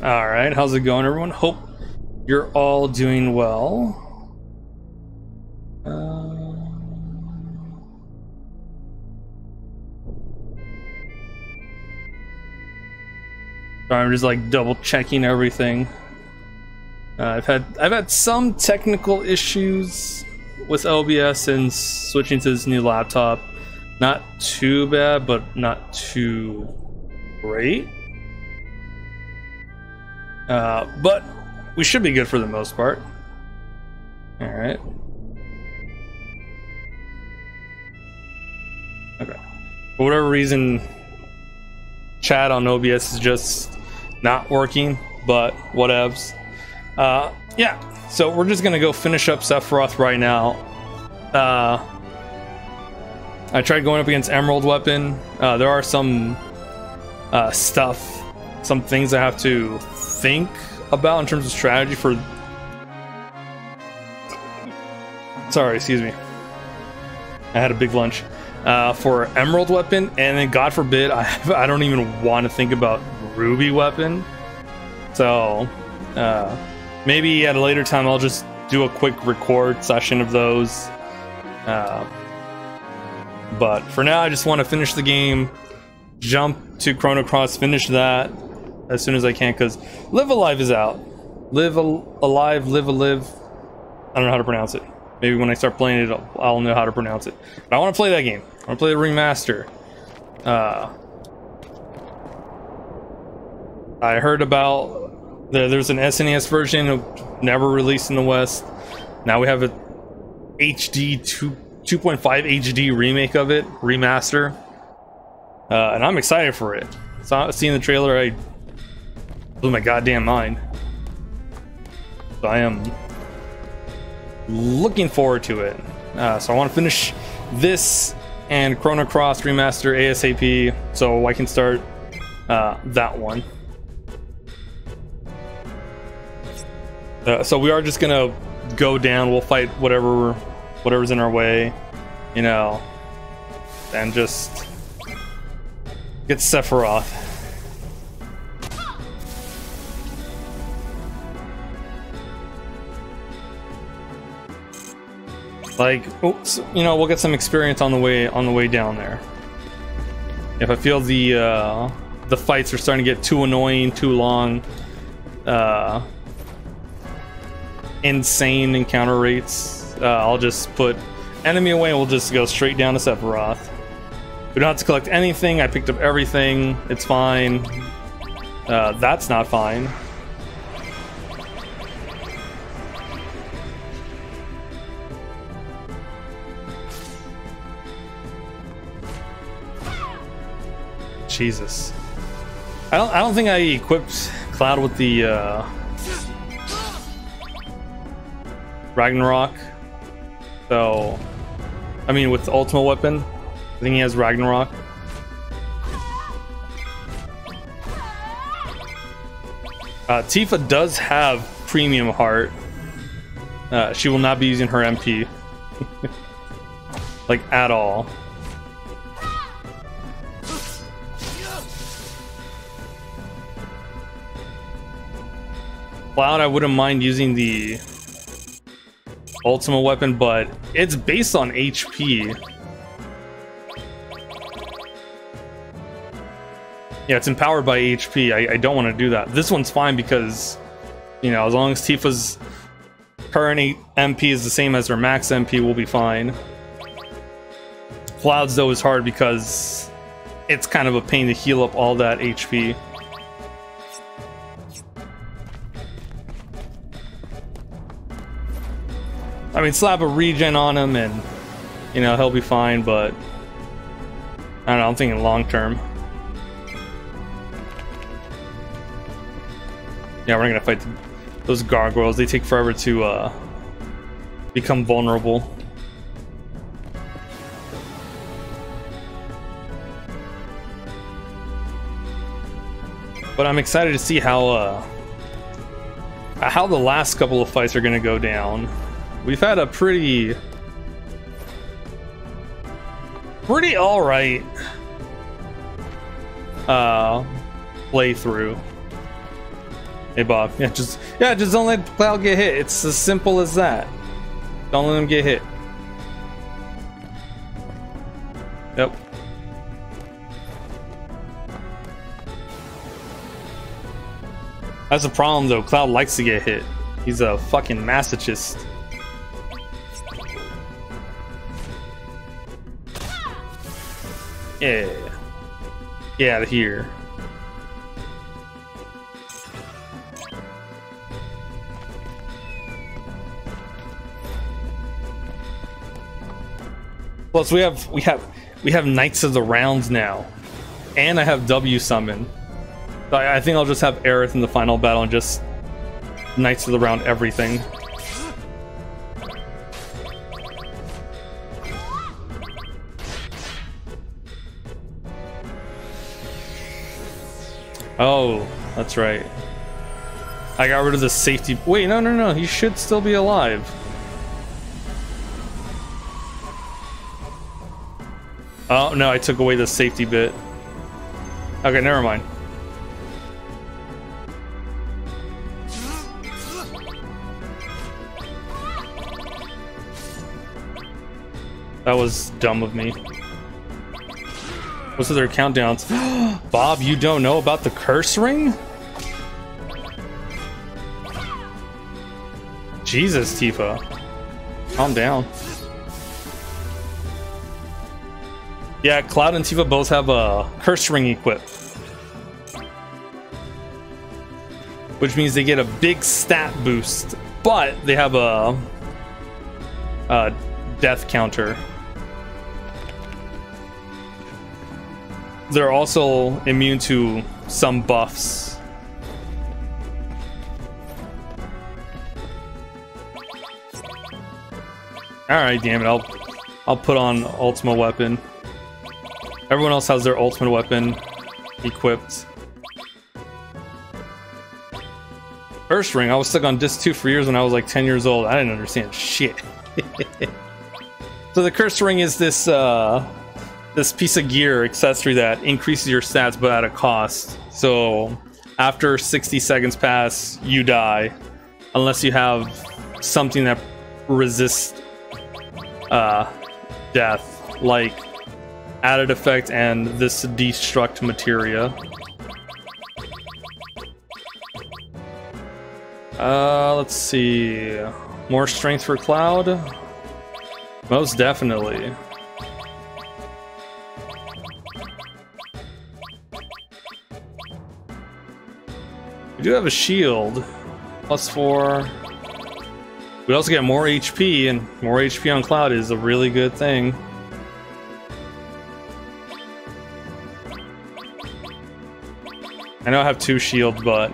All right, how's it going, everyone? Hope you're all doing well. So I'm just like double checking everything. I've had some technical issues with OBS and switching to this new laptop. Not too bad, but not too great. But we should be good for the most part. All right. Okay. For whatever reason, chat on OBS is just not working, but whatevs. Yeah, so we're just gonna go finish up Sephiroth right now. I tried going up against Emerald Weapon. There are some some things I have to think about in terms of strategy for... Sorry, excuse me. I had a big lunch. For Emerald Weapon, and then God forbid, I don't even want to think about Ruby Weapon. So, maybe at a later time I'll just do a quick record session of those. But for now, I just want to finish the game, jump to Chrono Cross, finish that as soon as I can, because Live Alive is out. Live Alive, Live Alive. I don't know how to pronounce it. Maybe when I start playing it, I'll know how to pronounce it. But I want to play that game. I want to play the remaster. I heard about there's an SNES version never released in the West. Now we have a HD 2.5 HD remake of it, remaster. And I'm excited for it. So seeing the trailer, I blew my goddamn mind. So I am looking forward to it. So I want to finish this and Chrono Cross remaster ASAP so I can start that one. So we are just gonna go down, we'll fight whatever's in our way, you know, and just get Sephiroth. Like, oops, you know, we'll get some experience on the way down there. If I feel the fights are starting to get too annoying, too long, insane encounter rates, I'll just put enemy away and we'll just go straight down to Sephiroth. We don't have to collect anything. I picked up everything. It's fine. That's not fine. Jesus. I don't think I equipped Cloud with the Ragnarok. So I mean with the Ultimate Weapon. I think he has Ragnarok. Tifa does have Premium Heart. She will not be using her MP. Like at all. Cloud, I wouldn't mind using the Ultimate Weapon, but it's based on HP. Yeah, it's empowered by HP. I don't want to do that. This one's fine because, you know, as long as Tifa's current MP is the same as her max MP, we'll be fine. Cloud's, though, is hard because it's kind of a pain to heal up all that HP. I mean, slap a regen on him and, you know, he'll be fine, but I don't know, I'm thinking long term. Yeah, we're not gonna fight those gargoyles. They take forever to become vulnerable. But I'm excited to see how the last couple of fights are gonna go down. We've had a pretty alright playthrough. Hey Bob, just don't let Cloud get hit. It's as simple as that. Don't let him get hit. Yep. That's the problem though. Cloud likes to get hit. He's a fucking masochist. Yeah. Get out of here. Plus we have Knights of the Rounds now. And I have W summon. So I think I'll just have Aerith in the final battle and just Knights of the Round everything. Oh, that's right. I got rid of the safety. Wait, no. He should still be alive. Oh, no, I took away the safety bit. Okay, never mind. That was dumb of me. What's their countdowns? Bob, you don't know about the curse ring? Jesus, Tifa. Calm down. Yeah, Cloud and Tifa both have a curse ring equipped. Which means they get a big stat boost, but they have a death counter. They're also immune to some buffs. Alright, damn it, I'll put on ultimate weapon. Everyone else has their ultimate weapon equipped. Curse ring, I was stuck on disc 2 for years when I was like 10 years old. I didn't understand shit. So the curse ring is this this piece of gear accessory that increases your stats but at a cost. So after 60 seconds pass, you die unless you have something that resists death, like added effect and this destruct materia. Let's see. More strength for Cloud? Most definitely. We do have a shield. +4. We also get more HP, and more HP on Cloud is a really good thing. I know I have 2 shields, but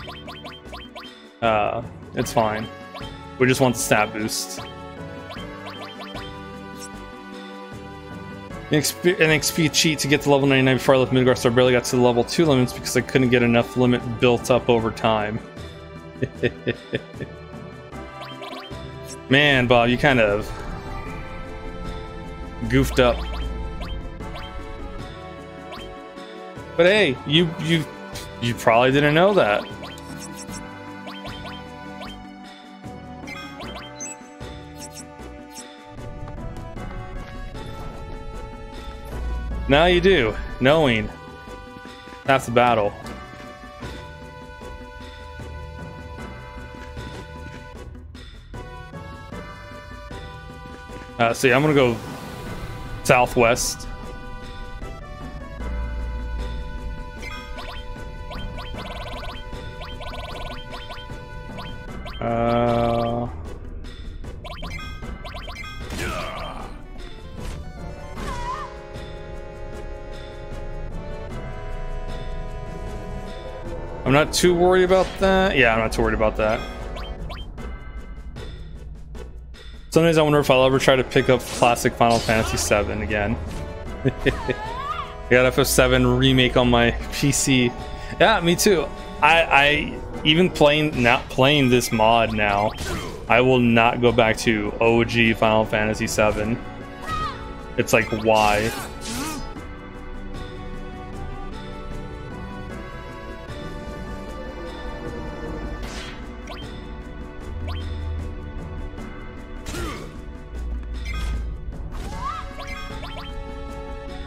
it's fine. We just want the stat boost. An XP cheat to get to level 99 before I left Midgar, so I barely got to the level 2 limits because I couldn't get enough limit built up over time. Man, Bob, you kind of goofed up. But hey, you probably didn't know that. Now you do, knowing half the battle. So yeah, I'm gonna go southwest. I'm not too worried about that. Yeah, I'm not too worried about that. Sometimes I wonder if I'll ever try to pick up classic Final Fantasy VII again. I got FF7 remake on my PC. Yeah, me too. I even not playing this mod now, I will not go back to OG Final Fantasy VII. It's like, why?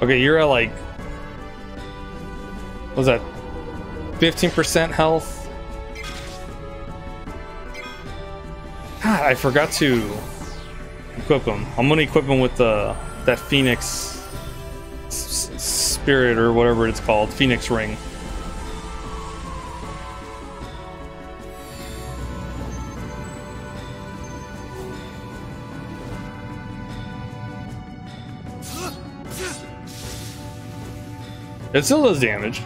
Okay, you're at like, what was that, 15% health? God, I forgot to equip him. I'm gonna equip him with that Phoenix Spirit or whatever it's called, Phoenix Ring. It still does damage.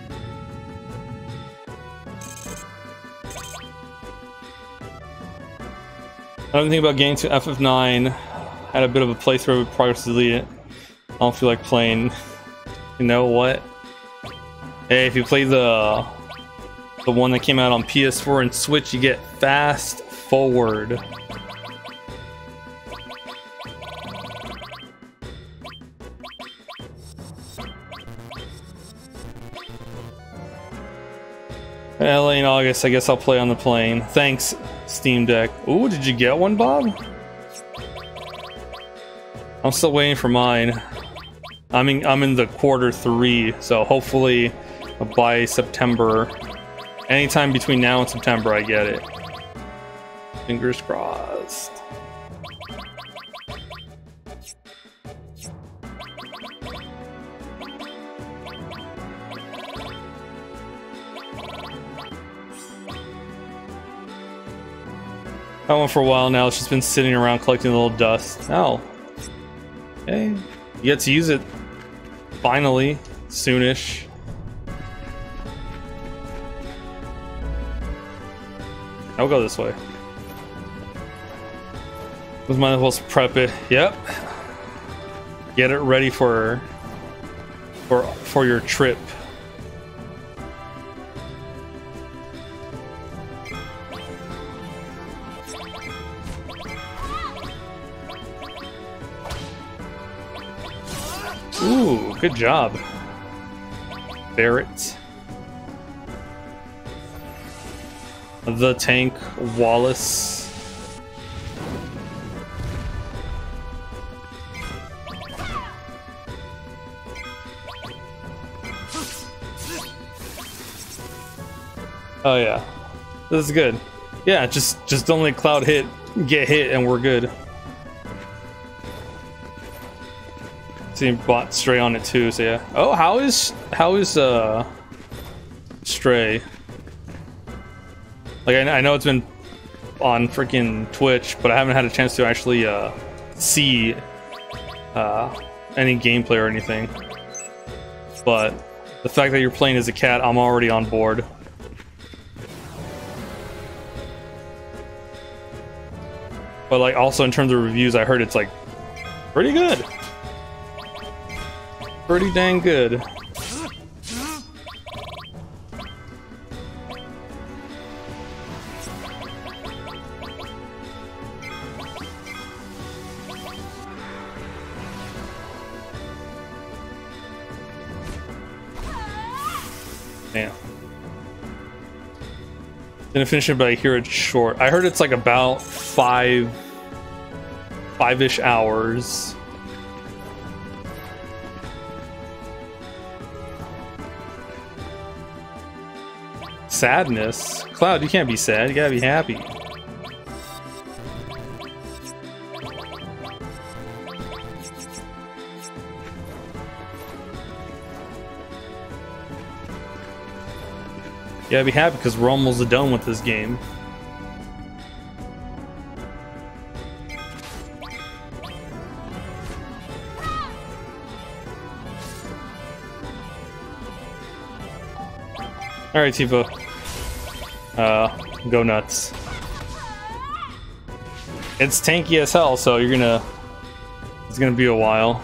Another thing about getting to FF9, had a bit of a playthrough with progress to delete it. I don't feel like playing. You know what? Hey, if you play the one that came out on PS4 and Switch, you get fast forward. Late in August, I guess I'll play on the plane. Thanks, Steam Deck. Ooh, did you get one, Bob? I'm still waiting for mine. I'm in the Q3, so hopefully by September. Anytime between now and September, I get it. Fingers crossed. That one for a while now. It's just been sitting around collecting a little dust. Oh. Okay. You get to use it finally. Soonish. I'll go this way. We might as well prep it. Yep. Get it ready for your trip. Ooh, good job, Barret. The tank, Wallace. Oh yeah, this is good. Yeah, just don't let Cloud get hit, and we're good. See, bought Stray on it too, so yeah. Oh, how is Stray? Like I know it's been on freaking Twitch, but I haven't had a chance to actually see any gameplay or anything. But the fact that you're playing as a cat, I'm already on board. But like also in terms of reviews, I heard it's like pretty good. Pretty dang good. Damn. Didn't finish it, but I hear it's short. I heard it's like about five-ish hours. Sadness? Cloud, you can't be sad, you gotta be happy. You gotta be happy because we're almost done with this game. Alright, Tifa. Go nuts. It's tanky as hell, so it's gonna be a while.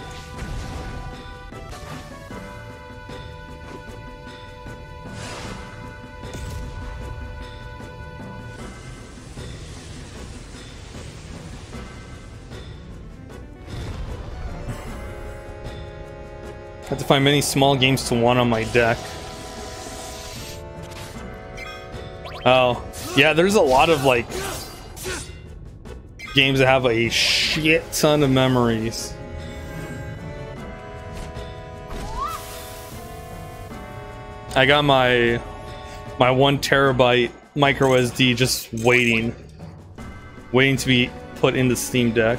I have to find many small games to want on my deck. Oh, yeah, there's a lot of like games that have a shit ton of memories. I got my 1 terabyte micro SD just waiting to be put into Steam Deck.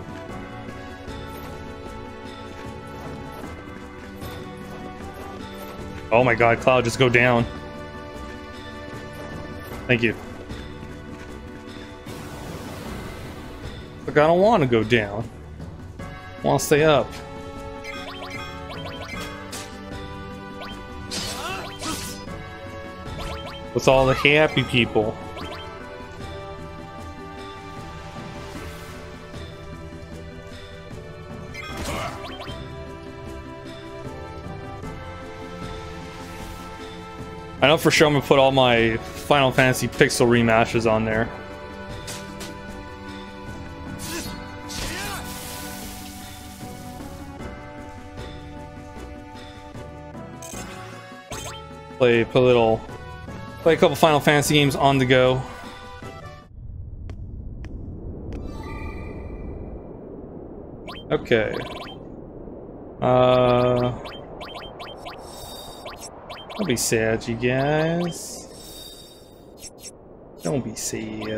Oh my god, Cloud, just go down. Thank you. Look, I don't want to go down. I want to stay up. With all the happy people. I know for sure I'm gonna put all my Final Fantasy Pixel remasters on there. Play a couple Final Fantasy games on the go. Okay. Don't be sad, you guys. Don't be sad.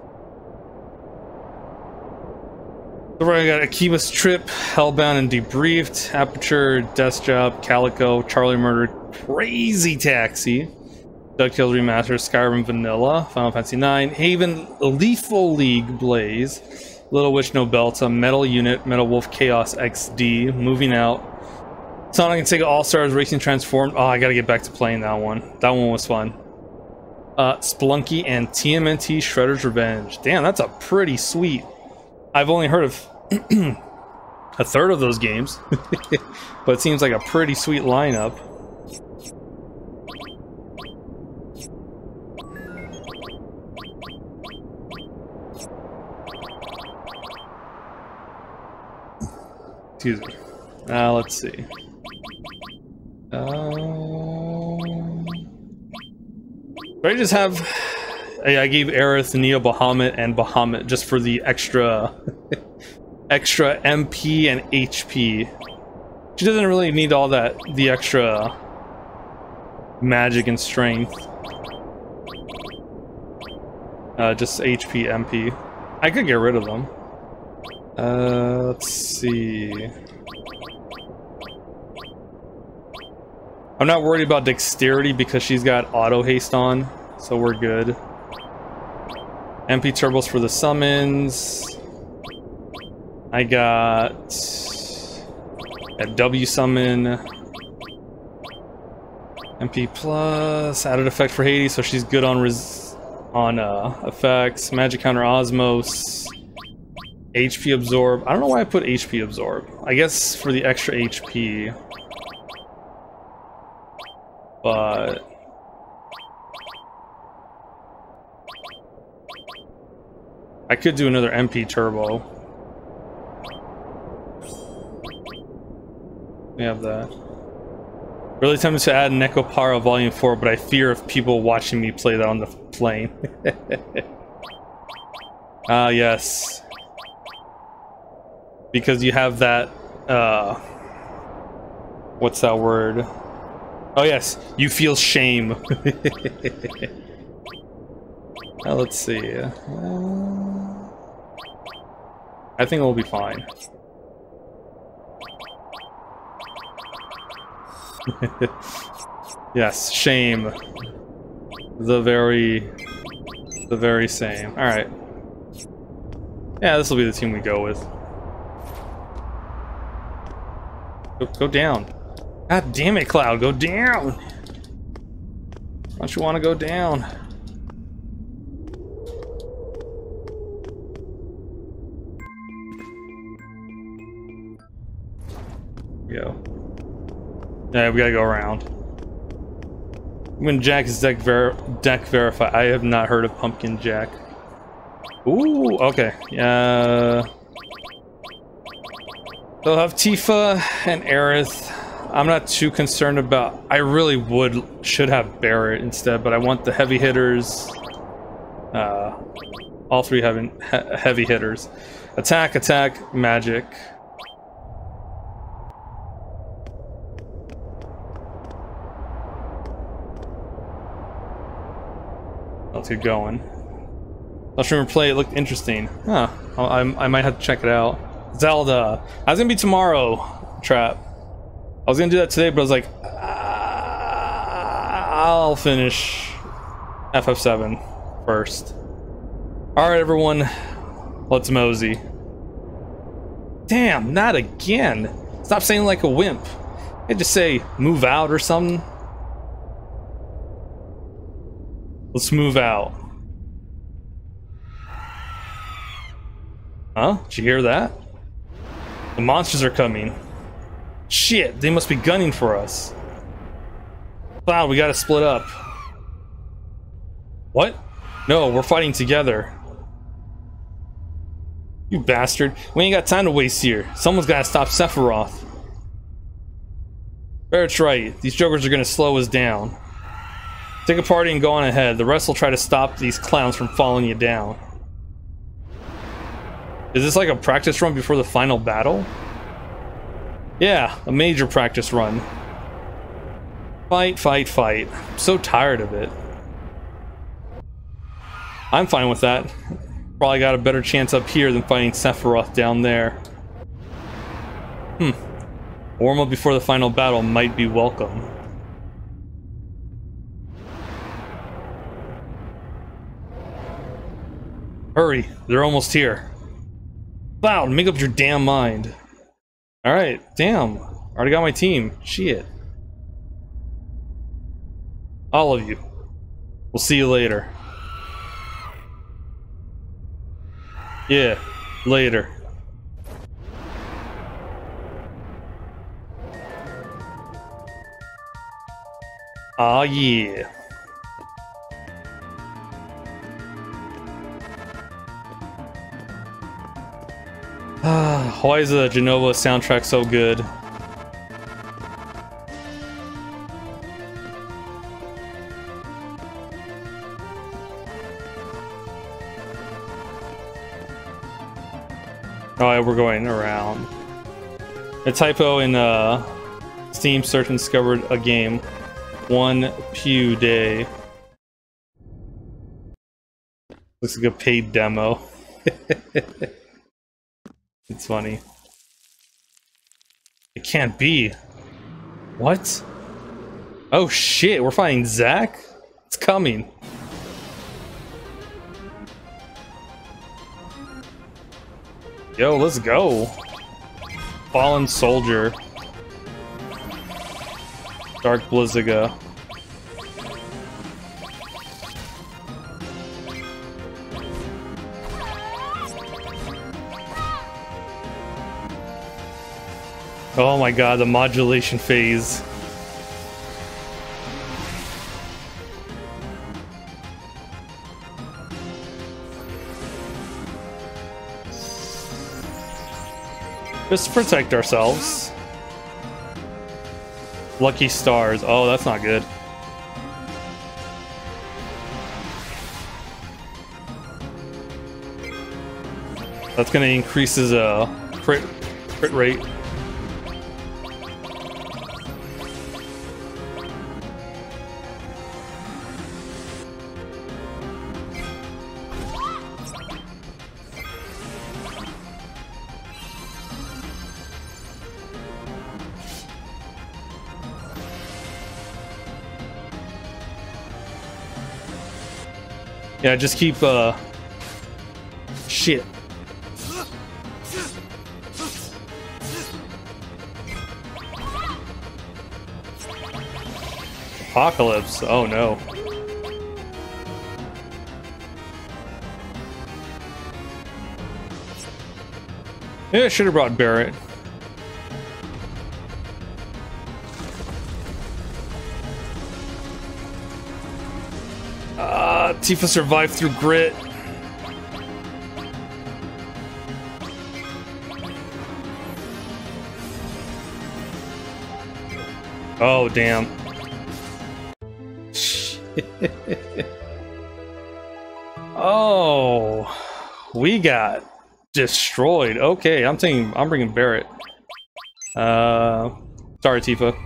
So I got Akiba's Trip, Hellbound and Debriefed, Aperture, Death Job, Calico, Charlie Murder, Crazy Taxi, DuckTales Remastered, Skyrim Vanilla, Final Fantasy IX, Haven, Lethal League Blaze, Little Witch Nobelta, Metal Unit, Metal Wolf Chaos XD, Moving Out, Sonic and Sega All-Stars Racing Transformed. Oh, I gotta get back to playing that one. That one was fun. Splunky and TMNT Shredder's Revenge. Damn, that's a pretty sweet. I've only heard of a third of those games, but it seems like a pretty sweet lineup. Excuse me. Let's see. I just have. I gave Aerith, Neo Bahamut, and Bahamut just for the extra MP and HP. She doesn't really need all that, the extra magic and strength. Just HP, MP. I could get rid of them. Let's see. I'm not worried about dexterity because she's got auto haste on, so we're good. MP turbos for the summons. I got a W summon. MP plus added effect for Hades, so she's good on effects. Magic counter Osmos. HP absorb. I don't know why I put HP absorb. I guess for the extra HP. But I could do another MP turbo. We have that. Really tempted to add Nekopara Volume 4, but I fear of people watching me play that on the plane. Yes. Because you have that, what's that word? Oh yes, you feel shame. Let's see. I think we'll be fine. Yes, shame. The very same. Alright. Yeah, this will be the team we go with. Go down. God damn it, Cloud, go down! Don't you want to go down? Go. Yeah, we gotta go around. When Jack is deck verify. I have not heard of Pumpkin Jack. Ooh, okay. They'll have Tifa and Aerith. I'm not too concerned about. I really should have Barret instead, but I want the heavy hitters. All three having heavy hitters. Attack, magic. Let's get going. Mushroom play, it looked interesting. Huh. I might have to check it out. Zelda. I was gonna be tomorrow, Trap. I was gonna do that today, but I was like, I'll finish FF7 first. Alright, everyone. Let's mosey. Damn, not again. Stop saying like a wimp. I just say move out or something. Let's move out. Huh? Did you hear that? The monsters are coming. Shit, they must be gunning for us. Wow, we gotta split up. What? No, we're fighting together. You bastard. We ain't got time to waste here. Someone's gotta stop Sephiroth. Barrett's right. These jokers are gonna slow us down. Take a party and go on ahead. The rest will try to stop these clowns from following you down. Is this like a practice run before the final battle? Yeah, a major practice run. Fight, fight, fight. I'm so tired of it. I'm fine with that. Probably got a better chance up here than fighting Sephiroth down there. Warm up before the final battle might be welcome. Hurry, they're almost here. Cloud, make up your damn mind. Alright, damn. Already got my team. Shit. All of you. We'll see you later. Yeah, later. Aw, yeah. Why is the Jenova soundtrack so good? Alright, we're going around. A typo in Steam search and discovered a game. 1 Pew Day. Looks like a paid demo. It's funny. It can't be. What? Oh shit, we're fighting Zack? It's coming. Yo, let's go. Fallen Soldier. Dark Blizzaga. Oh my god, the modulation phase. Just protect ourselves. Lucky stars. Oh, that's not good. That's gonna increase his crit rate. Yeah, just keep, shit. Apocalypse, oh no. Yeah, I should have brought Barret. Tifa survived through grit. Oh, damn. Oh, we got destroyed. Okay, I'm bringing Barret. Sorry, Tifa.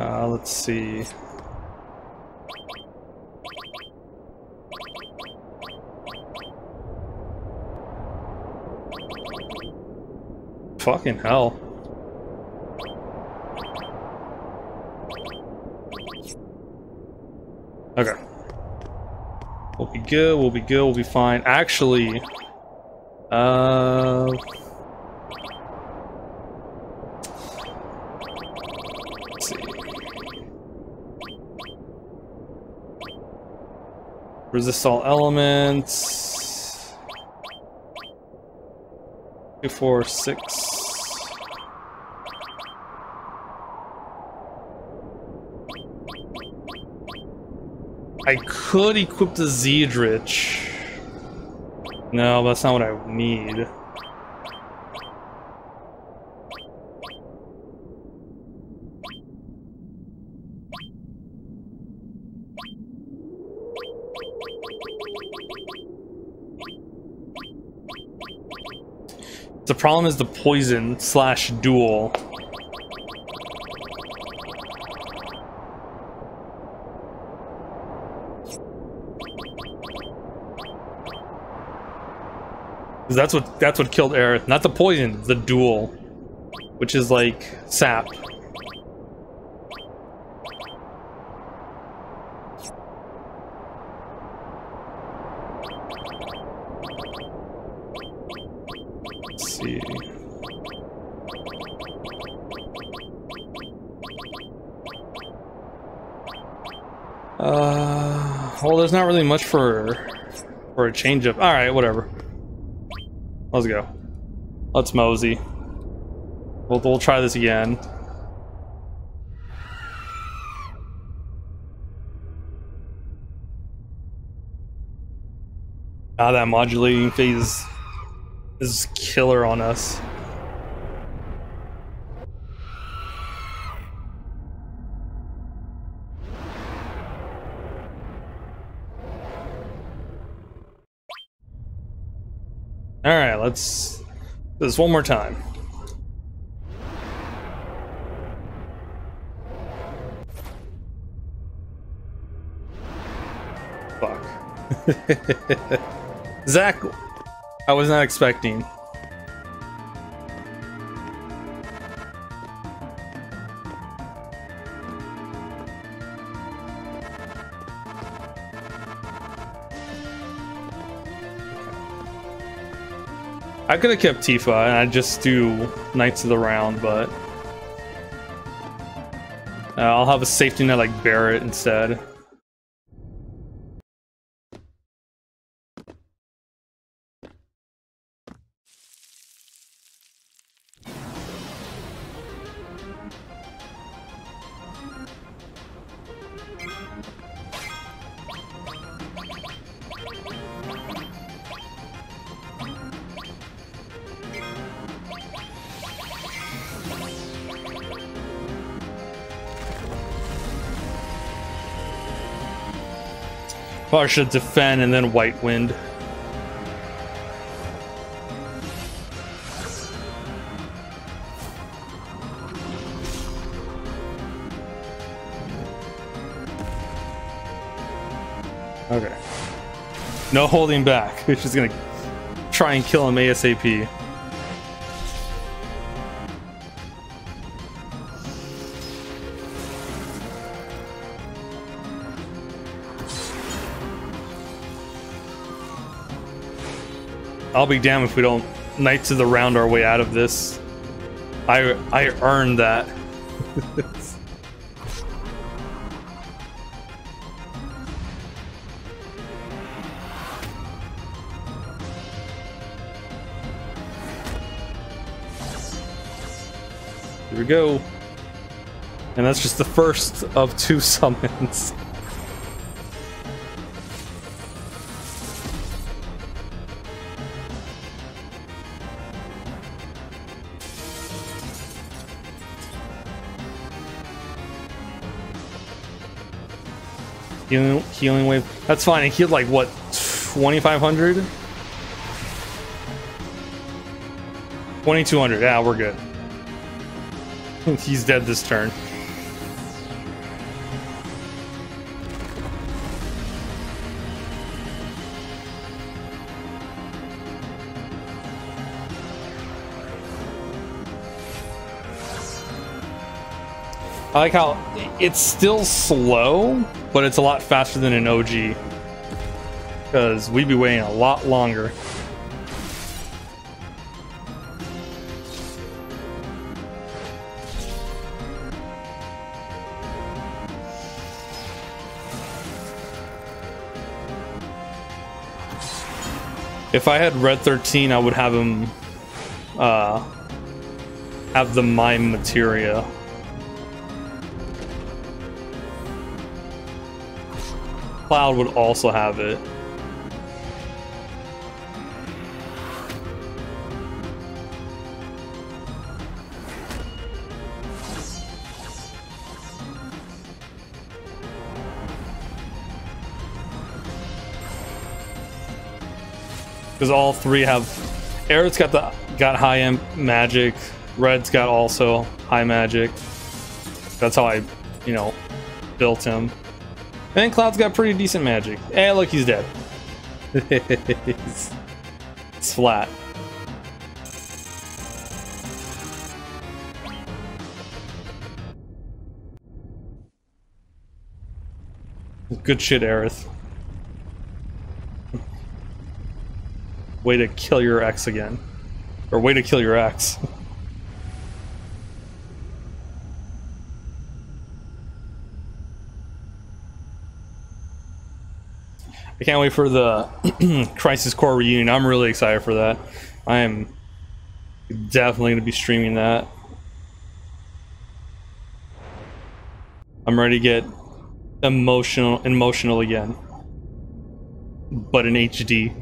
Let's see. Fucking hell. Okay. We'll be good, we'll be good, we'll be fine. Actually, let's see. Resist all elements. 2, 4, 6. I could equip the Zeidrich. No, that's not what I need. The problem is the poison slash duel. That's what killed Aerith, not the poison, the duel, which is like sap. Let's see. Well, there's not really much for a change up. All right, whatever. Let's go. Let's mosey. We'll try this again. That modulating phase is killer on us. Alright, let's do this one more time. Fuck. Zach, I was not expecting. I could have kept Tifa and I'd just do Knights of the Round, but I'll have a safety net like Barret instead. Probably should defend and then White Wind. Okay. No holding back. We're just gonna try and kill him ASAP. I'll be damned if we don't Knights of the Round our way out of this. I earned that. Here we go. And that's just the first of 2 summons. Healing wave. That's fine. It healed like what, 2,500? 2,200. Yeah, we're good. He's dead this turn. I like how it's still slow, but it's a lot faster than an OG. Because we'd be waiting a lot longer. If I had Red 13, I would have him have the mime materia. Cloud would also have it. Because all three have, Aerith's got high end magic, Red's got also high magic. That's how I, you know, built him. And Cloud's got pretty decent magic. Hey, look, he's dead. It's flat. Good shit, Aerith. Way to kill your ex again. Or way to kill your ex. I can't wait for the Crisis Core reunion. I'm really excited for that. I am definitely going to be streaming that. I'm ready to get emotional again. But in HD.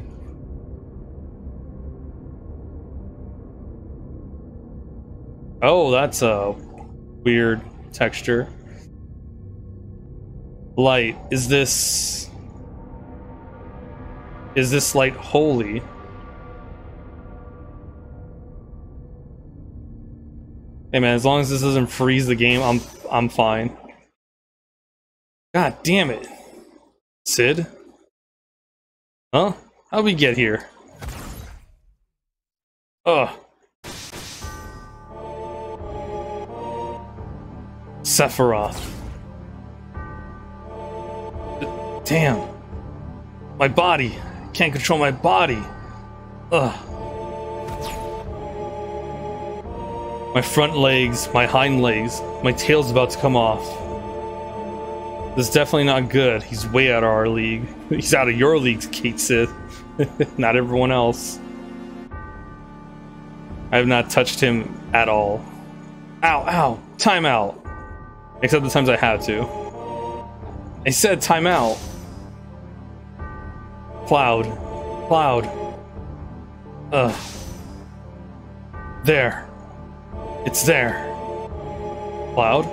Oh, that's a weird texture. Light. Is this light holy? Hey man, as long as this doesn't freeze the game, I'm fine. God damn it. Sid? Huh? How'd we get here? Ugh. Sephiroth. Damn. My body. Can't control my body. Ugh. My front legs, my hind legs, my tail's about to come off. This is definitely not good. He's way out of our league. He's out of your league, Kate Sith. Not everyone else. I have not touched him at all. Ow, ow. Time out. Except the times I had to. I said time out. Cloud. Cloud. Ugh. There. It's there. Cloud.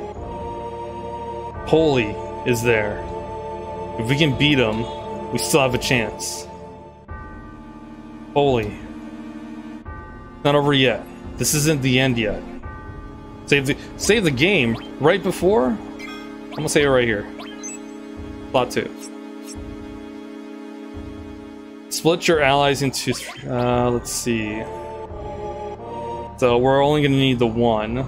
Holy is there. If we can beat him, we still have a chance. Holy. Not over yet. This isn't the end yet. Save the game right before. I'm gonna say it right here. Plot 2. Split your allies into let's see. So we're only gonna need the one.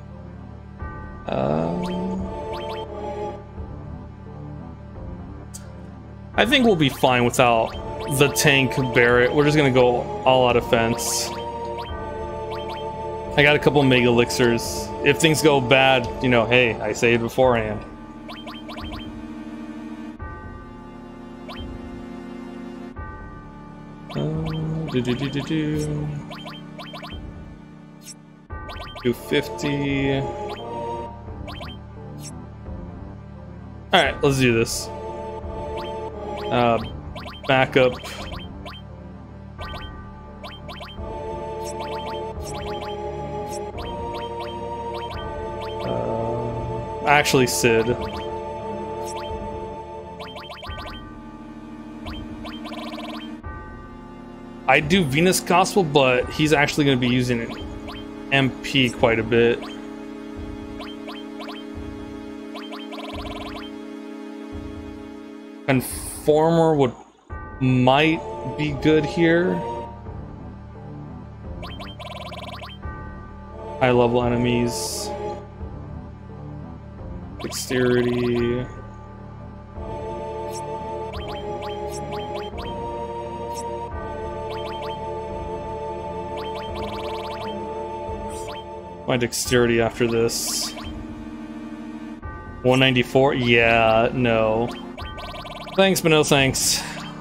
I think we'll be fine without the tank Barret. We're just gonna go all out offense. I got a couple Mega Elixirs. If things go bad, you know, hey, I say it beforehand. Do 250. Alright, let's do this. Backup. Actually, Sid. I do Venus Gospel, but he's actually going to be using MP quite a bit. Conformer might be good here. High level enemies. Dexterity. My dexterity after this. 194? Yeah, no. Thanks, but no thanks.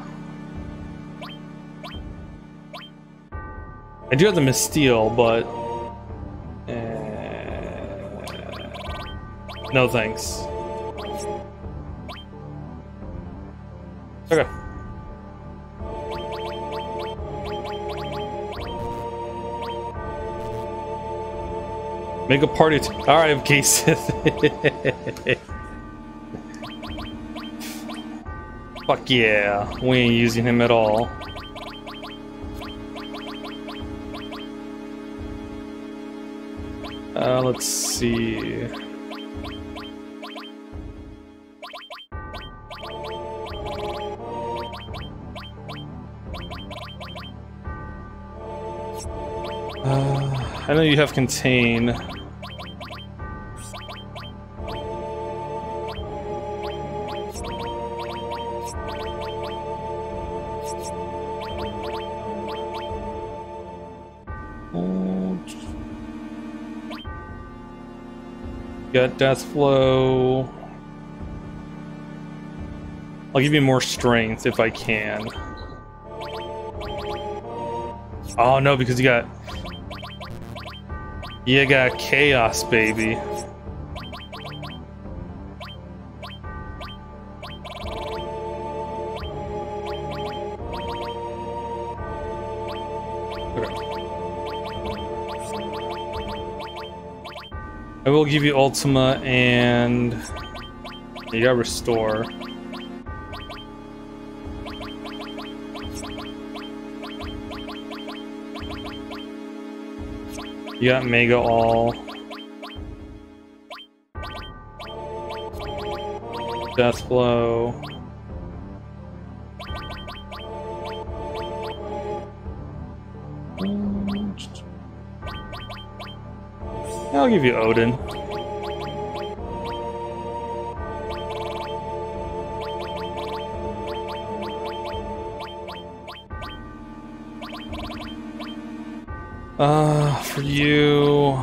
I do have the Misteel, but... no thanks. Okay. Make a party. Alright, okay, Sith. Fuck yeah. We ain't using him at all. Let's see. I know you have contain. Got Death Flow. I'll give you more strength if I can. Oh no, because you got chaos, baby. I will give you Ultima and you got Restore. You got Mega All. Death Blow. I'll give you Odin. For you...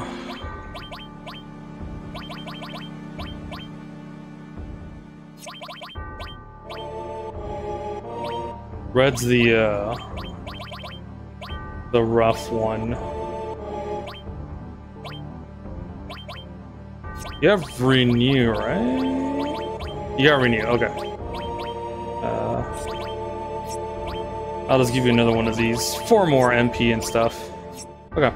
Red's the rough one. You have Renew, right? You got Renew, okay. I'll just give you another one of these. 4 more MP and stuff. Okay.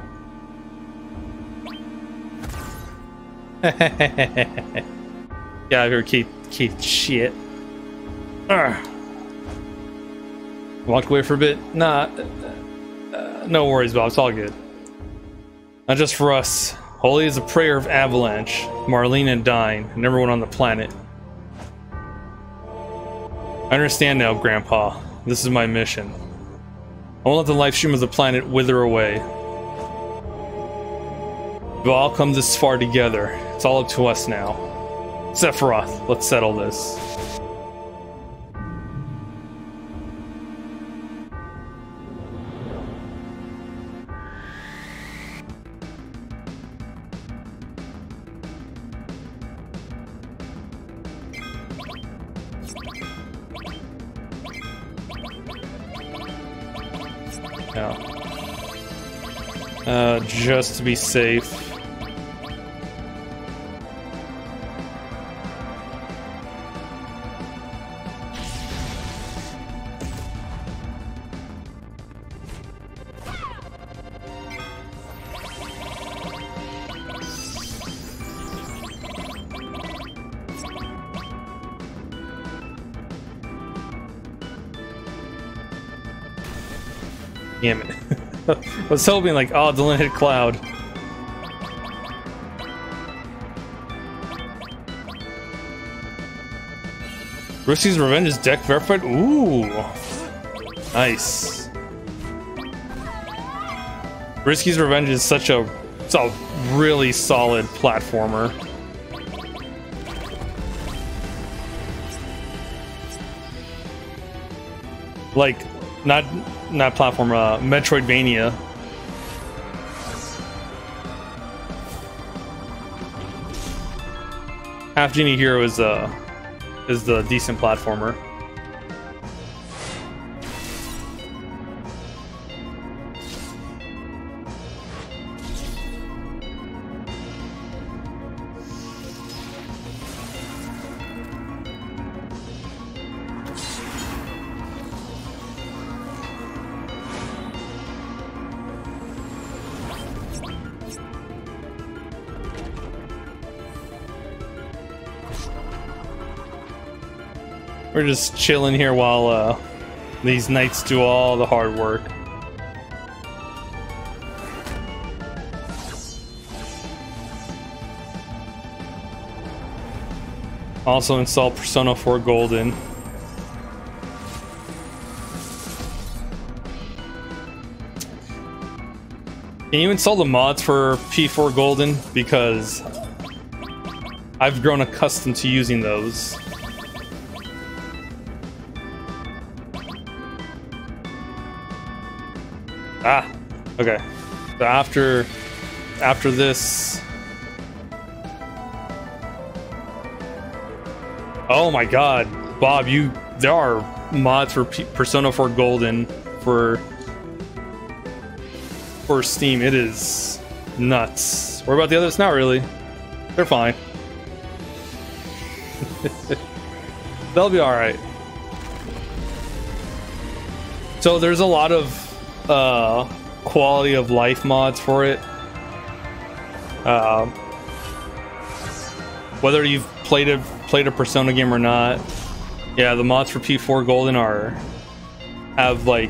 Get out of here, Keith shit. Walked away for a bit. Nah, no worries, Bob. It's all good. Not just for us. Holy is a prayer of Avalanche, Marlene and Dyne, and everyone on the planet. I understand now, Grandpa. This is my mission. I won't let the life stream of the planet wither away. We've all come this far together. It's all up to us now. Sephiroth, let's settle this. Yeah. Just to be safe. Damn it. I was hoping like, oh, Dylan hit Cloud. Risky's Revenge is deck verified? Ooh. Nice. Risky's Revenge is it's a really solid platformer. Like, not platform, Metroidvania. Half Genie Hero is the decent platformer. We're just chilling here while these knights do all the hard work. Also install Persona 4 Golden. Can you install the mods for P4 Golden? Because I've grown accustomed to using those. Ah, okay. So after this. Oh my God, Bob! There are mods for Persona 4 Golden for Steam. It is nuts. What about the others? Not really. They're fine. They'll be all right. So there's a lot of quality of life mods for it. Whether you've played a Persona game or not, yeah, the mods for P4 Golden have like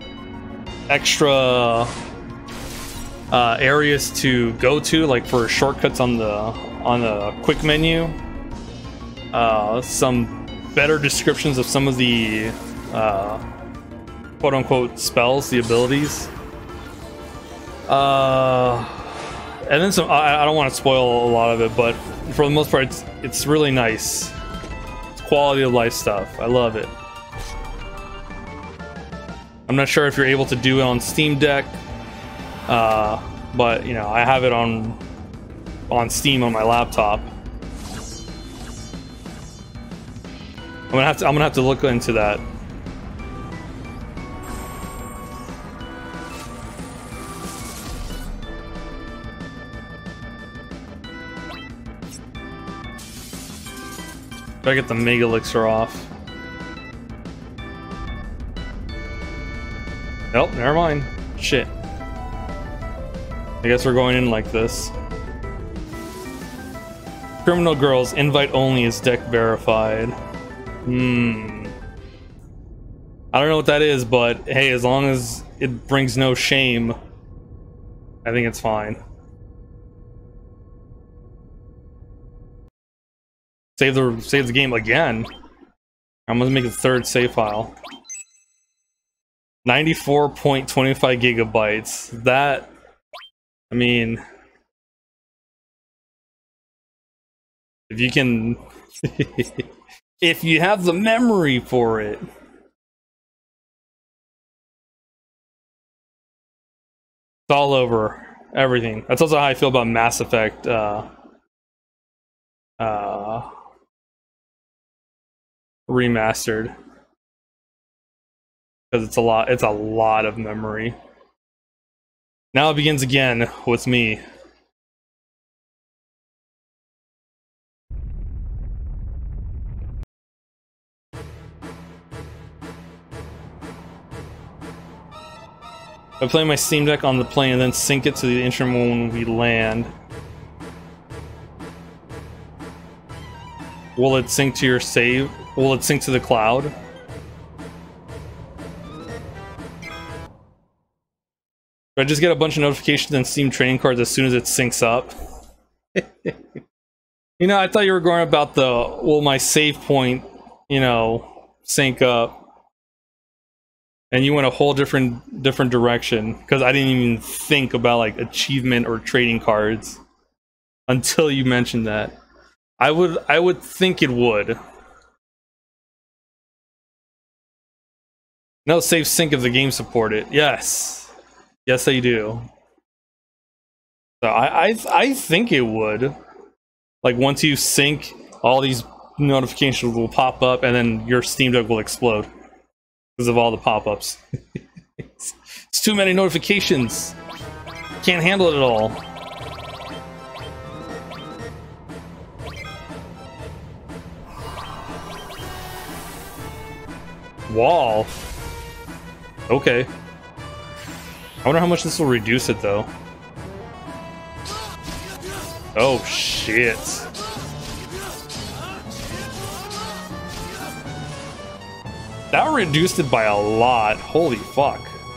extra areas to go to, like for shortcuts on the quick menu. Some better descriptions of some of the quote-unquote spells, the abilities, and then some. I don't want to spoil a lot of it, but for the most part, it's really nice. It's quality of life stuff. I love it. I'm not sure if you're able to do it on Steam Deck, but you know, I have it on Steam on my laptop. I'm gonna have to look into that. Gotta get the Mega Elixir off. Nope, never mind. Shit. I guess we're going in like this. Criminal Girls, invite only is deck verified. I don't know what that is, but hey, as long as it brings no shame, I think it's fine. Save the game again. I'm gonna make a third save file. 94.25 gigabytes. That, I mean, if you can, if you have the memory for it. It's all over everything. That's also how I feel about Mass Effect. Remastered, because it's a lot of memory. Now it begins again with me. I play my Steam Deck on the plane and then sync it to the instrument when we land. Will it sync to your save? Will it sync to the cloud? Do I just get a bunch of notifications and Steam trading cards as soon as it syncs up? You know, I thought you were going about the, will my save point, you know, sync up? And you went a whole different direction, because I didn't even think about like achievement or trading cards until you mentioned that. I would think it would. No save sync if the game support it. Yes. Yes, they do. So I think it would. Like, once you sync, all these notifications will pop up, and then your Steam Deck will explode because of all the pop-ups. It's too many notifications. Can't handle it at all. Wall. Okay. I wonder how much this will reduce it, though. Oh, shit. That reduced it by a lot. Holy fuck.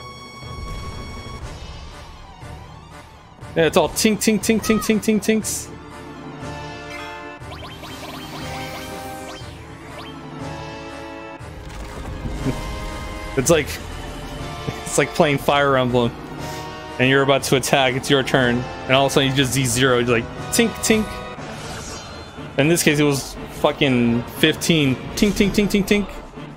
Yeah, it's all tink, tink, tink, tink, tink, tink, tinks. It's like playing Fire Emblem, and you're about to attack. It's your turn, and all of a sudden you just Z0. You're like tink, tink. In this case, it was fucking 15. Tink, tink, tink, tink, tink.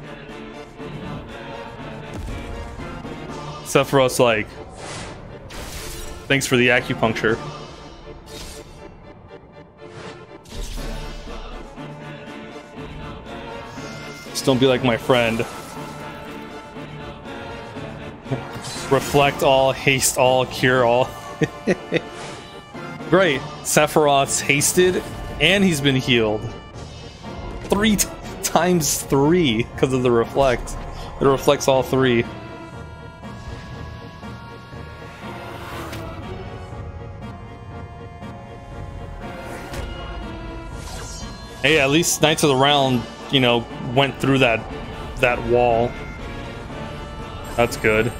Sephiroth's like, thanks for the acupuncture. Just don't be like my friend. Reflect all, haste all, cure all. Great. Sephiroth's hasted, and he's been healed. 3 times 3 because of the reflect. It reflects all 3. Hey, at least Knights of the Round, you know, went through that wall. That's good.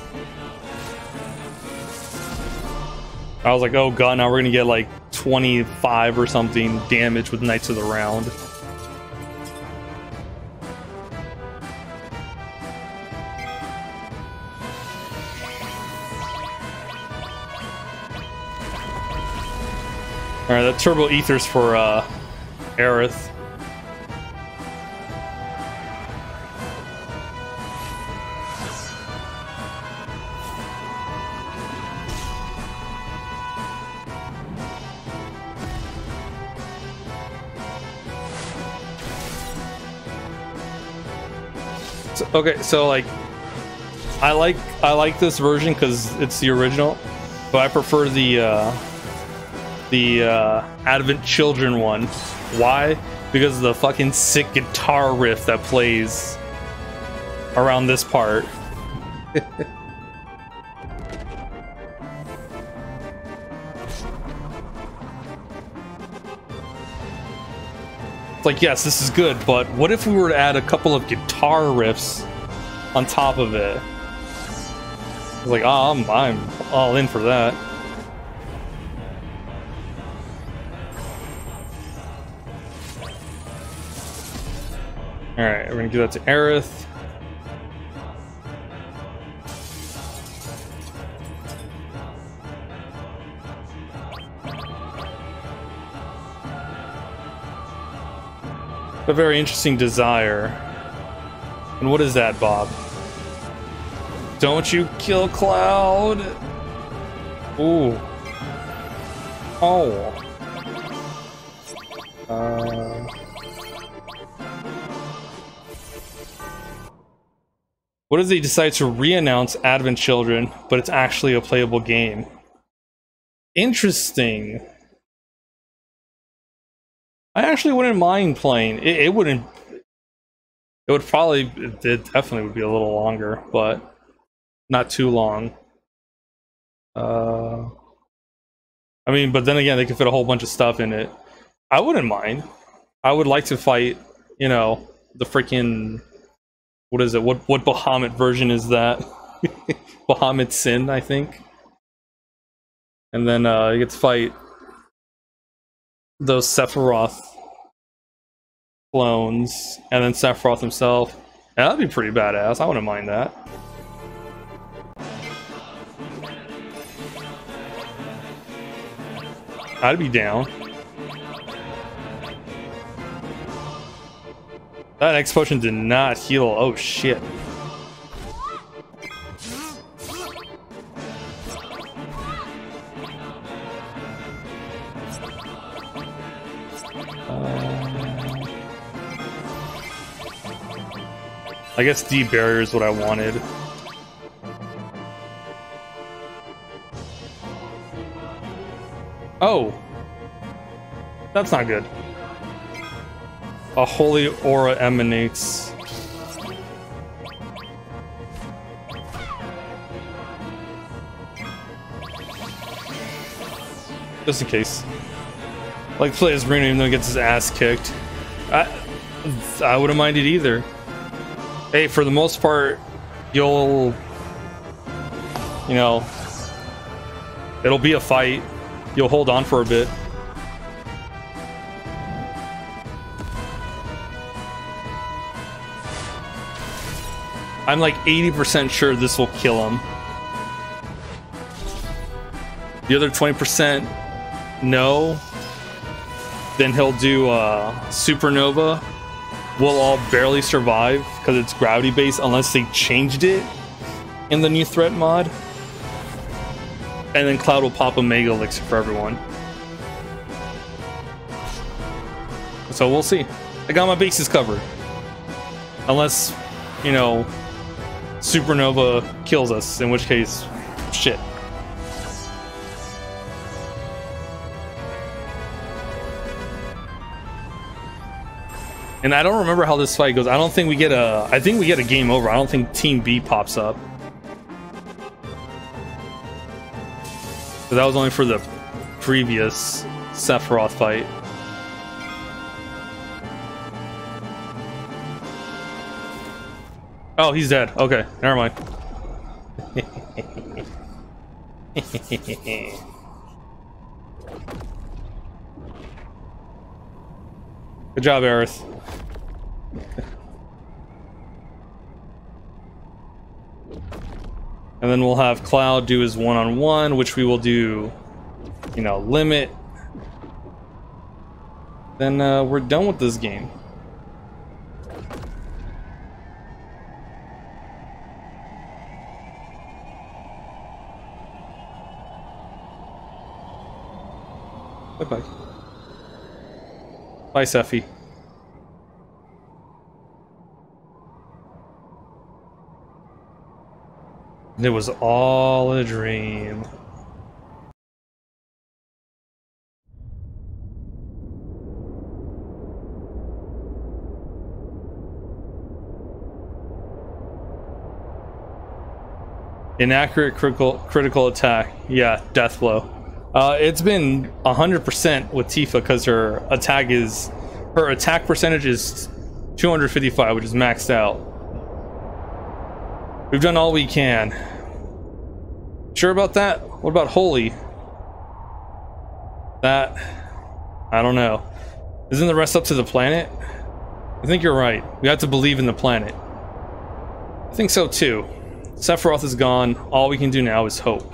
I was like, oh god, now we're gonna get like 25 or something damage with Knights of the Round. Alright, that Turbo Ether's for Aerith. Okay, so like, I like this version because it's the original, but I prefer the Advent Children one. Why? Because of the fucking sick guitar riff that plays around this part. It's like, yes, this is good, but what if we were to add a couple of guitar riffs on top of it? It's like, oh, I'm all in for that. Alright, we're gonna give that to Aerith. A very interesting desire. And what is that, Bob? Don't you kill Cloud! Ooh. Oh. What if they decide to re-announce Advent Children, but it's actually a playable game? Interesting. I actually wouldn't mind playing. It wouldn't. It would probably. It definitely would be a little longer, but not too long. I mean, but then again, they could fit a whole bunch of stuff in it. I wouldn't mind. I would like to fight. You know, the freaking. What is it? What Bahamut version is that? Bahamut Sin, I think. And then you get to fight those Sephiroth clones, and then Sephiroth himself. Yeah, that'd be pretty badass. I wouldn't mind that. I'd be down. That X potion did not heal. Oh shit. I guess D barrier is what I wanted. Oh, that's not good. A holy aura emanates. Just in case. Like to play as Bruno even though he gets his ass kicked. I wouldn't mind it either. Hey, for the most part, you'll, you know, it'll be a fight. You'll hold on for a bit. I'm like 80% sure this will kill him. The other 20% no. Then he'll do Supernova. We'll all barely survive because it's gravity based unless they changed it in the new threat mod. And then Cloud will pop a Mega Elixir for everyone. So we'll see. I got my bases covered. Unless, you know, Supernova kills us, in which case, shit. And I don't remember how this fight goes. I don't think we get a... I think we get a game over. I don't think Team B pops up. So that was only for the previous Sephiroth fight. Oh, he's dead. Okay, never mind. Good job, Aerith. And then we'll have Cloud do his one-on-one, which we will do, you know, limit. Then we're done with this game. Bye-bye. Bye, Sephi. It was all a dream. Inaccurate critical attack. Yeah, death blow. It's been 100% with Tifa because her attack percentage is 255, which is maxed out. We've done all we can. Sure about that? What about Holy? That, I don't know. Isn't the rest up to the planet? I think you're right. We have to believe in the planet. I think so too. Sephiroth is gone. All we can do now is hope.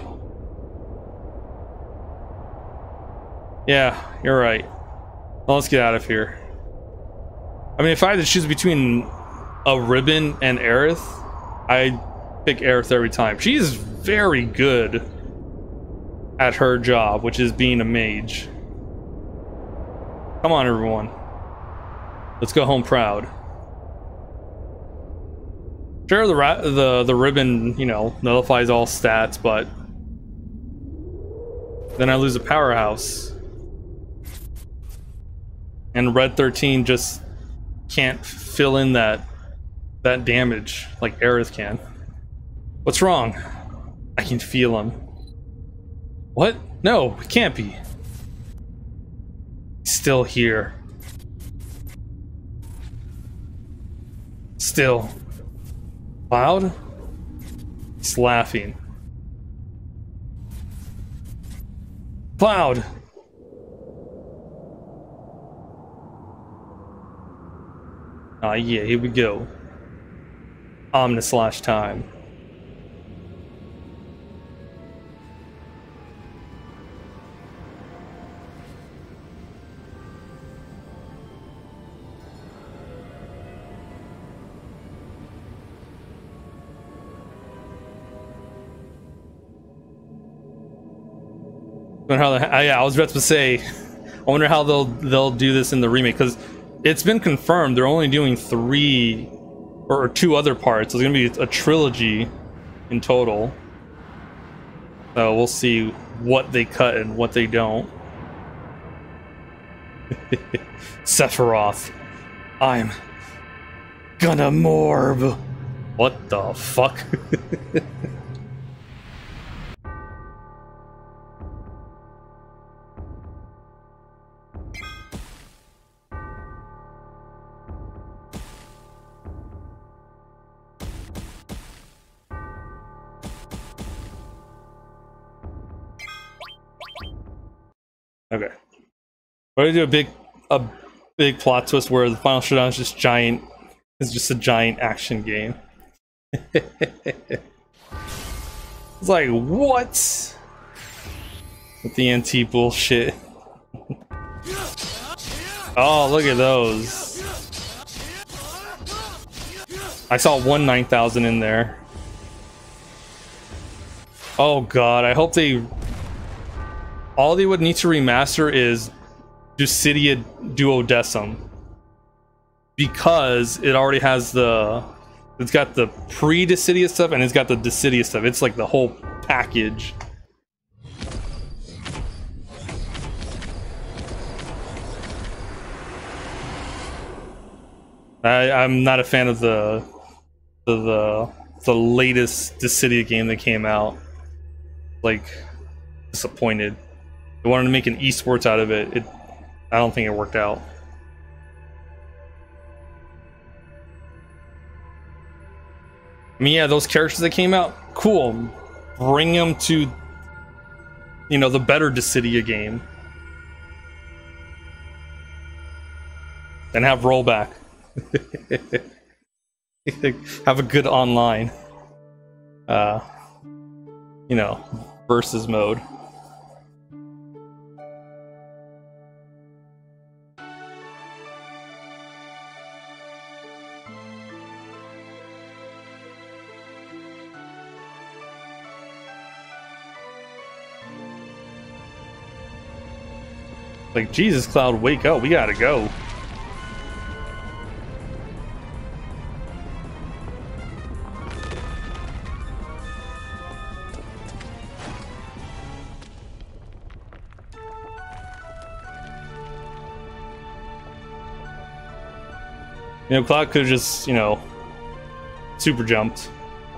Yeah, you're right. Well, let's get out of here. I mean, if I had to choose between a Ribbon and Aerith, I'd pick Aerith every time. She is very good at her job, which is being a mage. Come on, everyone. Let's go home proud. Sure, the Ribbon, you know, nullifies all stats, but then I lose a powerhouse. And Red 13 just can't fill in that damage like Aerith can. What's wrong? I can feel him. What? No, it can't be. He's still here. Still. Cloud? He's laughing. Cloud! Ah, yeah, here we go. Omnislash time. Yeah, I was about to say, I wonder how they'll do this in the remake, because it's been confirmed they're only doing 3 or 2 other parts. It's gonna be a trilogy in total. So we'll see what they cut and what they don't. Sephiroth, I'm gonna morb. What the fuck? Okay. We're gonna do a big plot twist where the final showdown is just giant. It's just a giant action game. It's like, what? With the NT bullshit. Oh, look at those. I saw one 9,000 in there. Oh god, I hope they... All they would need to remaster is Ducidia Duodecim. Because it already has the... It's got the pre-Dissidia stuff and it's got the Dissidia stuff. It's like the whole package. I'm not a fan of the latest Dissidia game that came out. Like, disappointed. They wanted to make an esports out of it. I don't think it worked out. I mean, yeah, those characters that came out, cool. Bring them to, you know, the better Dissidia game. And have rollback. Have a good online. You know, versus mode. Like, Jesus, Cloud, wake up, we gotta go. You know, Cloud could have just, you know, super jumped.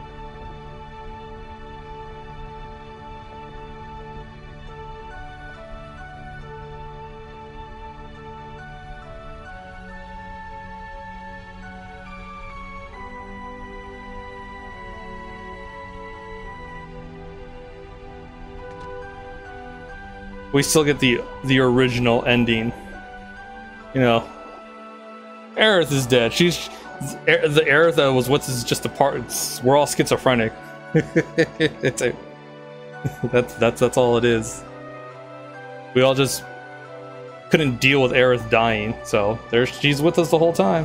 We still get the original ending. You know, Aerith is dead. She's the Aerith that was what's is just a part. We're all schizophrenic. It's a, that's all it is. We all just couldn't deal with Aerith dying, so she's with us the whole time.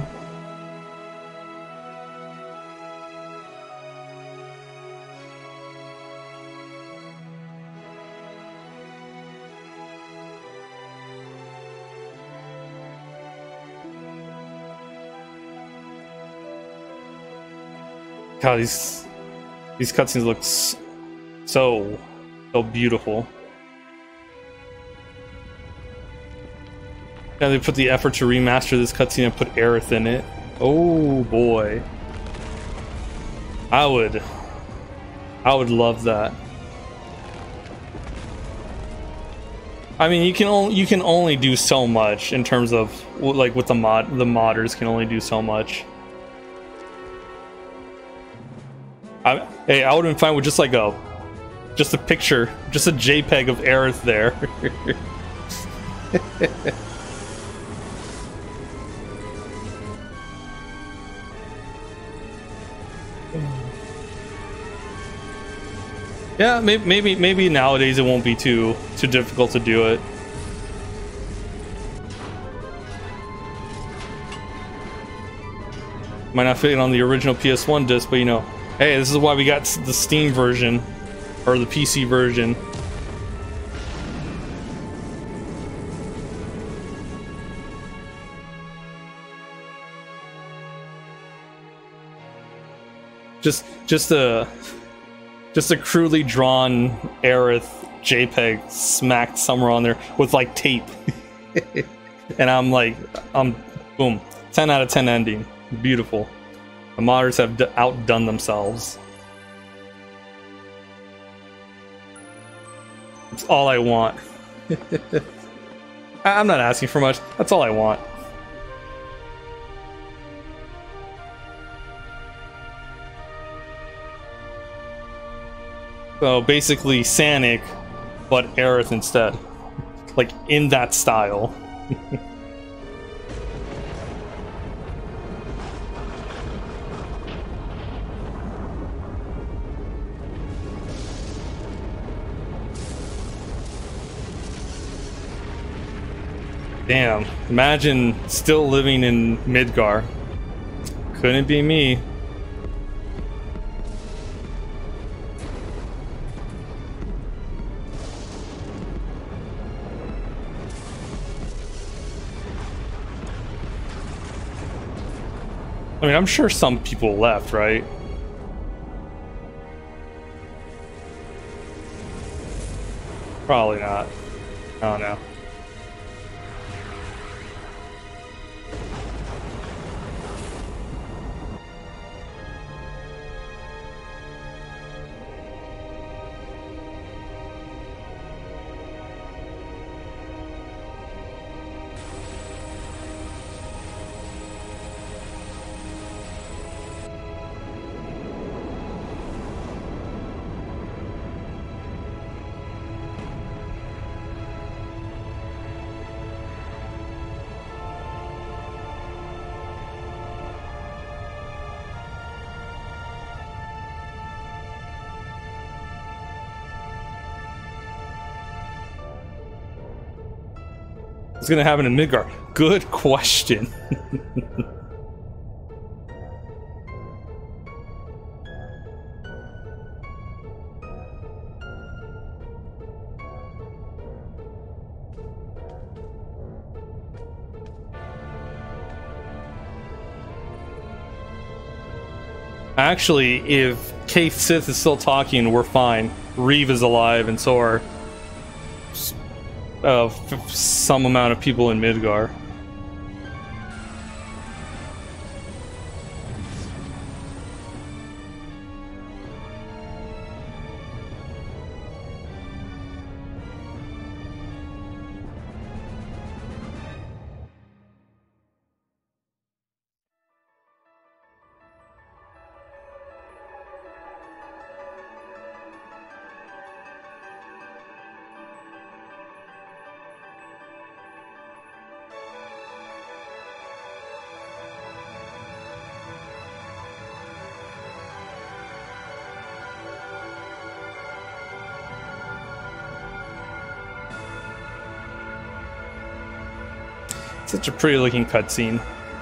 God, these cutscenes look so beautiful. Yeah, they put the effort to remaster this cutscene and put Aerith in it. Oh boy, I would love that. I mean, you can only do so much in terms of like with the modders can only do so much. Hey, I would have been fine with just like just a picture, just a JPEG of Aerith there. Yeah, maybe nowadays it won't be too difficult to do it. Might not fit on the original PS1 disc, but you know. Hey, this is why we got the Steam version, or the PC version. just a crudely drawn Aerith JPEG smacked somewhere on there with like tape. And I'm like, boom, 10 out of 10 ending. Beautiful. The modders have outdone themselves. It's all I want. I'm not asking for much. That's all I want. So basically Sanic, but Aerith instead. Like in that style. Damn, imagine still living in Midgar. Couldn't be me. I mean, I'm sure some people left, right? Probably not. I don't know. What's gonna happen in Midgar? Good question. Actually, if Cait Sith is still talking, we're fine. Reeve is alive, and so are some amount of people in Midgar. Such a pretty looking cutscene.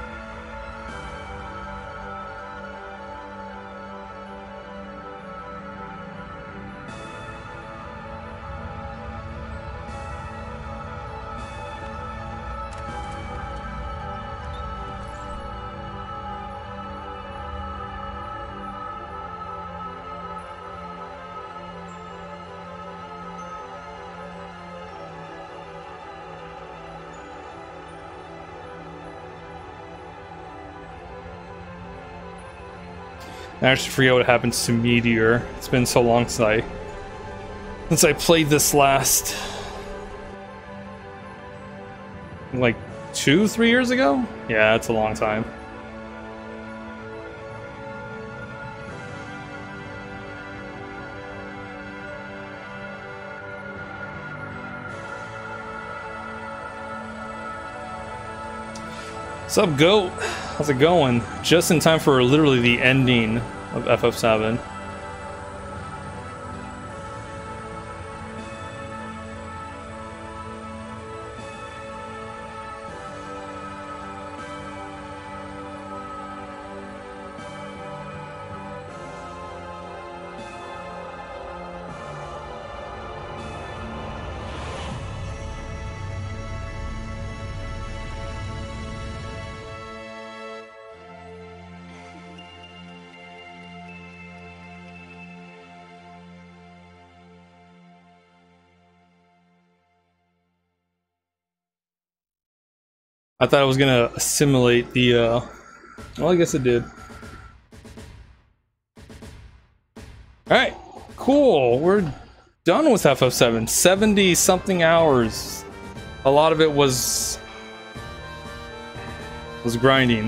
I actually forget what happens to Meteor. It's been so long since I played this last. Like 2-3 years ago? Yeah, that's a long time. What's up, Goat? How's it going? Just in time for literally the ending of FF7. I thought I was gonna assimilate the, well, I guess it did. Alright, cool. We're done with FF7. 70 something hours. A lot of it was grinding.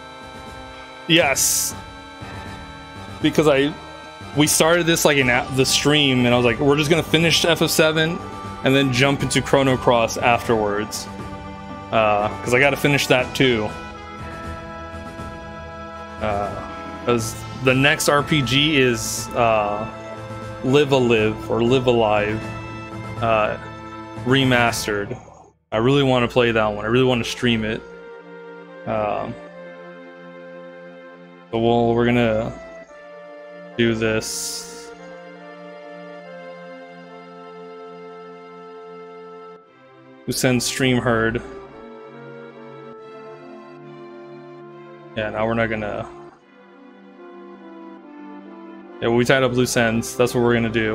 Yes. Because we started this like in the stream, and I was like, we're just gonna finish FF7 and then jump into Chrono Cross afterwards. Because I gotta finish that too. Because the next RPG is Live Alive or Live Alive remastered. I really want to play that one. I really want to stream it. So we're gonna do this. Who sends stream heard? Yeah, now we're not gonna. Yeah, we tied up loose ends. That's what we're gonna do.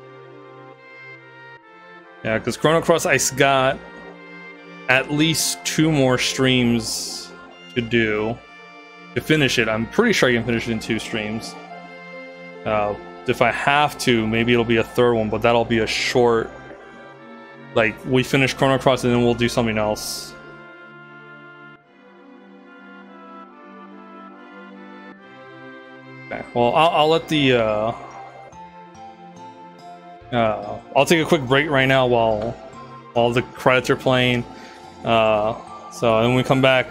Yeah, because Chrono Cross Ice got at least 2 more streams to do to finish it. I'm pretty sure I can finish it in 2 streams. If I have to, maybe it'll be a 3rd one, but that'll be a short. Like, we finish Chrono Cross and then we'll do something else. Okay, well, I'll let the I'll take a quick break right now while the credits are playing. So when we come back,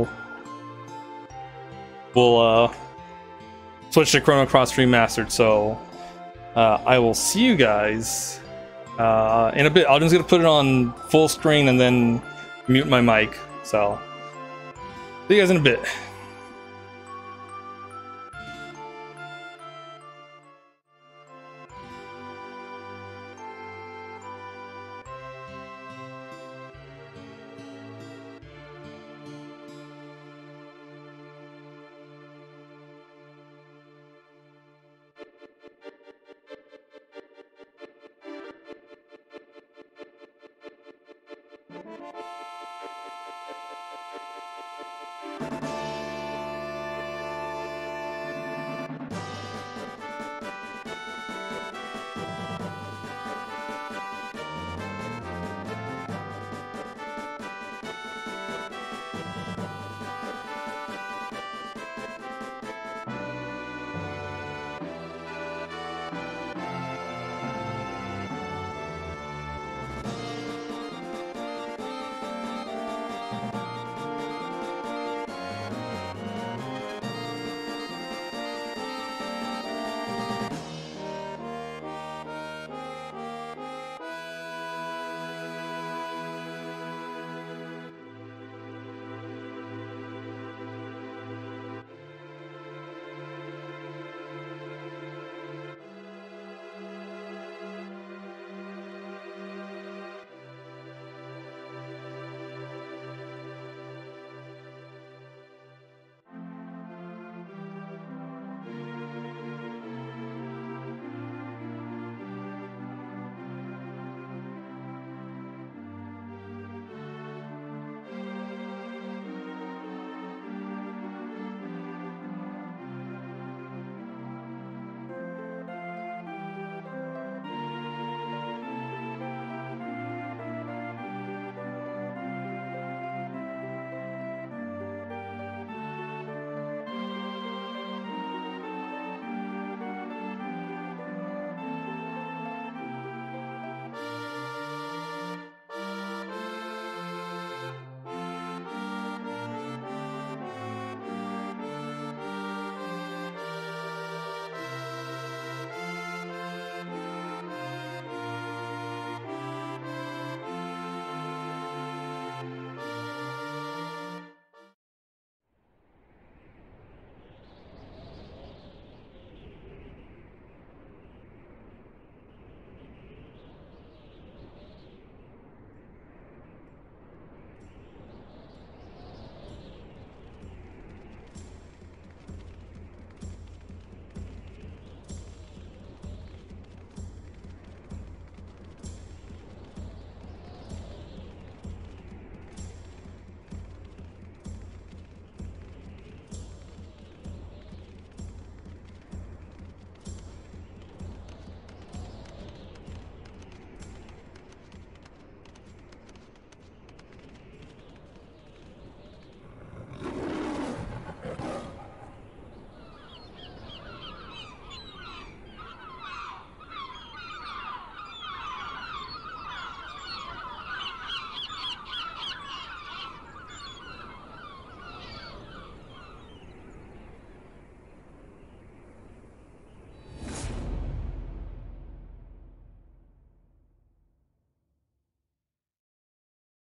we'll switch to Chrono Cross Remastered. So I will see you guys in a bit. I'm just gonna put it on full screen and then mute my mic. So see you guys in a bit.